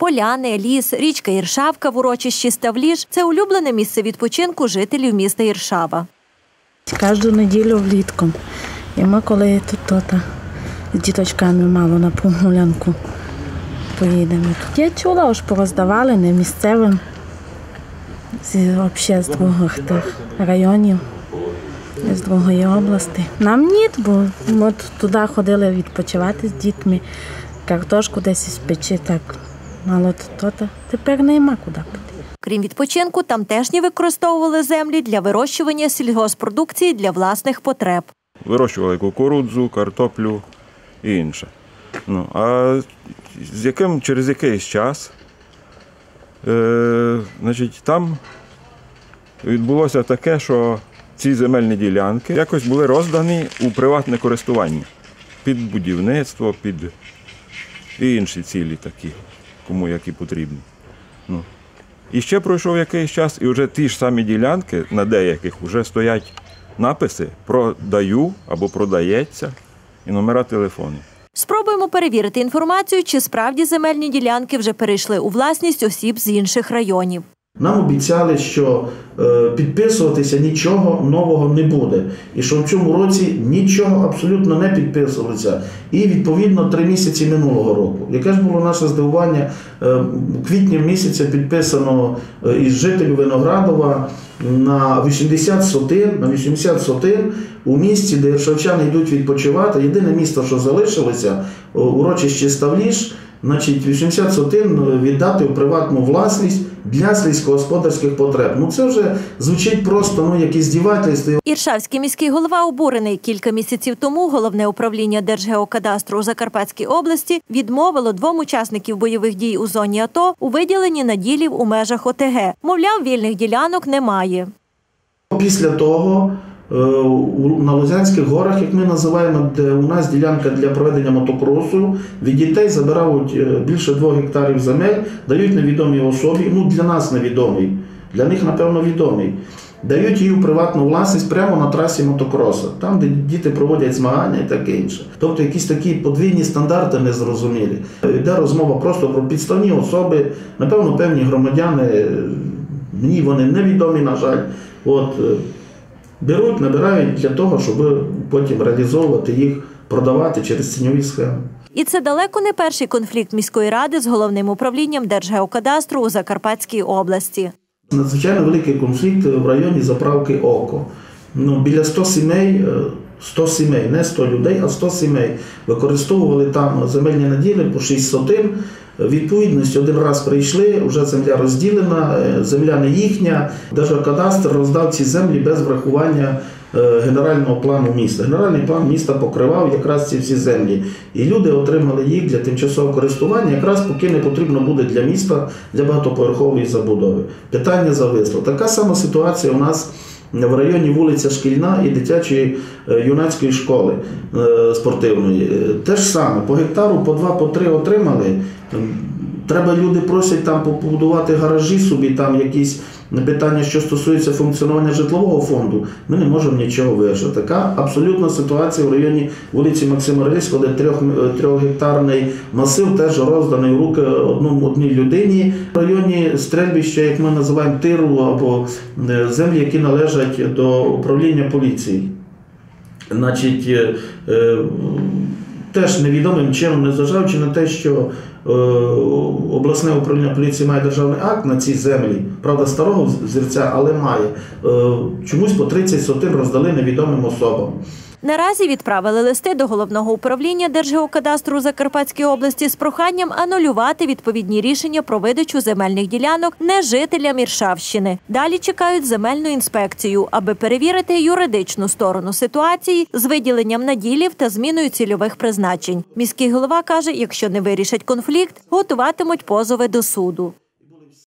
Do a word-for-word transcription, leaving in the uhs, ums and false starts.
Поляни, ліс, річка Іршавка в урочищі Ставліж – це улюблене місце відпочинку жителів міста Іршава. Кожну неділю влітку. І ми коли тут то, з діточками мало на прогулянку поїдемо. Я чула, що пороздавали не місцевим, взагалі з других тих районів, з другої області. Нам ні, бо ми туди ходили відпочивати з дітьми, картошку десь із печі, так мало то, то тепер нема куди піти. Крім відпочинку, тамтешні використовували землі для вирощування сільгоспродукції для власних потреб. Вирощували кукурудзу, картоплю і інше. Ну, а з яким, через якийсь час е, значить, там відбулося таке, що ці земельні ділянки якось були роздані у приватне користування під будівництво, під і інші цілі такі, кому які потрібні. Ну. І ще пройшов якийсь час, і вже ті ж самі ділянки, на деяких вже стоять написи «продаю» або «продається» і номера телефонів. Спробуємо перевірити інформацію, чи справді земельні ділянки вже перейшли у власність осіб з інших районів. Нам обіцяли, що підписуватися нічого нового не буде. І що в цьому році нічого абсолютно не підписувалося. І, відповідно, три місяці минулого року. Яке ж було наше здивування, у квітні місяця підписано із жителів Виноградова на вісімдесят сотин, на вісімдесят сотин у місті, де іршавчани йдуть відпочивати. Єдине місто, що залишилося, урочище Ставліж, значить, вісімдесят сотин віддати у приватну власність для сільськогосподарських потреб. Ну це вже звучить просто, ну, як іздівательство. Іршавський міський голова обурений. Кілька місяців тому Головне управління Держгеокадастру у Закарпатській області відмовило двом учасників бойових дій у зоні АТО у виділенні наділів у межах ОТГ. Мовляв, вільних ділянок немає. Після того на Лозянських горах, як ми називаємо, де у нас ділянка для проведення мотокросу, від дітей забирають більше двох гектарів земель, дають невідомій особі, ну для нас невідомий, для них, напевно, відомий. Дають її у приватну власність прямо на трасі мотокроса, там, де діти проводять змагання і таке інше. Тобто якісь такі подвійні стандарти незрозумілі. Йде розмова просто про підставні особи, напевно, певні громадяни, мені вони невідомі, на жаль. От, беруть, набирають для того, щоб потім реалізовувати їх, продавати через ціньові схеми. І це далеко не перший конфлікт міської ради з Головним управлінням Держгеокадастру у Закарпатській області. Надзвичайно великий конфлікт в районі заправки «Око». Ну, біля ста сімей, сто сімей, не сто людей, а сто сімей використовували там земельні наділи по шість сотин. Відповідності один раз прийшли, вже земля розділена, земля не їхня. Держгеокадастр роздав ці землі без врахування генерального плану міста. Генеральний план міста покривав якраз ці всі землі. І люди отримали їх для тимчасового користування, якраз поки не потрібно буде для міста, для багатоповерхової забудови. Питання зависло. Така сама ситуація у нас в районі вулиця Шкільна і дитячої юнацької школи спортивної. Те ж саме, по гектару, по два, по три отримали. Треба, люди просять там побудувати гаражі собі, там якісь питання, що стосується функціонування житлового фонду. Ми не можемо нічого вирішити. Така абсолютна ситуація в районі вулиці Максима Рильського, де трьох, трьохгектарний масив теж розданий в руки одному, одній людині. В районі стрельбища, як ми називаємо, тиру або землі, які належать до управління поліції. Значить, теж невідомим чином, незважаючи на те, що обласне управління поліції має державний акт на ці землі, правда, старого зірця, але має, чомусь по тридцять сотин роздали невідомим особам. Наразі відправили листи до Головного управління Держгеокадастру у Закарпатській області з проханням анулювати відповідні рішення про видачу земельних ділянок не жителям Іршавщини. Далі чекають земельну інспекцію, аби перевірити юридичну сторону ситуації з виділенням наділів та зміною цільових призначень. Міський голова каже, якщо не вирішать конфлікт, готуватимуть позови до суду.